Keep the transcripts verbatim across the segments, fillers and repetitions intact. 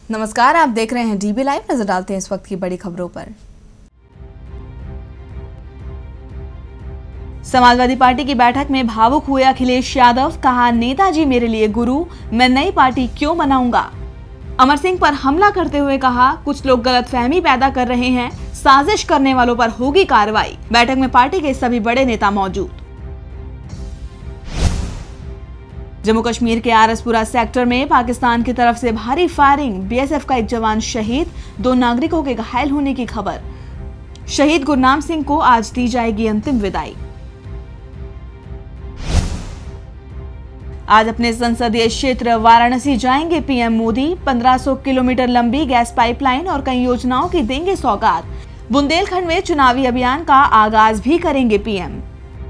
नमस्कार, आप देख रहे हैं डीबी लाइव। नजर डालते हैं इस वक्त की बड़ी खबरों पर। समाजवादी पार्टी की बैठक में भावुक हुए अखिलेश यादव, कहा नेताजी मेरे लिए गुरु, मैं नई पार्टी क्यों बनाऊंगा। अमर सिंह पर हमला करते हुए कहा, कुछ लोग गलतफहमी पैदा कर रहे हैं, साजिश करने वालों पर होगी कार्रवाई। बैठक में पार्टी के सभी बड़े नेता मौजूद। जम्मू कश्मीर के आरसपुरा सेक्टर में पाकिस्तान की तरफ से भारी फायरिंग, बीएसएफ का एक जवान शहीद, दो नागरिकों के घायल होने की खबर। शहीद गुरनाम सिंह को आज दी जाएगी अंतिम विदाई। आज अपने संसदीय क्षेत्र वाराणसी जाएंगे पीएम मोदी। पंद्रह सौ किलोमीटर लंबी गैस पाइपलाइन और कई योजनाओं की देंगे सौगात। बुंदेलखंड में चुनावी अभियान का आगाज भी करेंगे पीएम।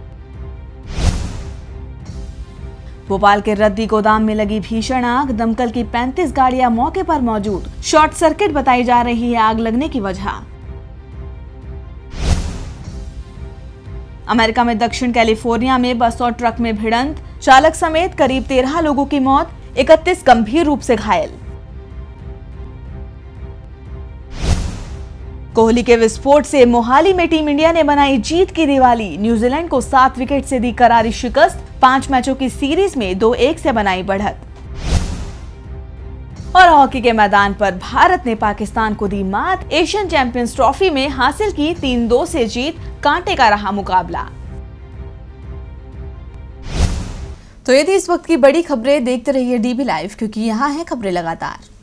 भोपाल के रद्दी गोदाम में लगी भीषण आग, दमकल की पैंतीस गाड़ियां मौके पर मौजूद। शॉर्ट सर्किट बताई जा रही है आग लगने की वजह। अमेरिका में दक्षिण कैलिफोर्निया में बस और ट्रक में भिड़ंत, चालक समेत करीब तेरह लोगों की मौत, इकतीस गंभीर रूप से घायल। कोहली के विस्फोट से मोहाली में टीम इंडिया ने बनाई जीत की दिवाली। न्यूजीलैंड को सात विकेट से दी करारी शिकस्त, पांच मैचों की सीरीज में दो एक से बनाई बढ़त। और हॉकी के मैदान पर भारत ने पाकिस्तान को दी मात। एशियन चैंपियंस ट्रॉफी में हासिल की तीन दो से जीत, कांटे का रहा मुकाबला। तो ये थी इस वक्त की बड़ी खबरें। देखते रहिए डीबी लाइव, क्योंकि यहाँ है खबरें लगातार।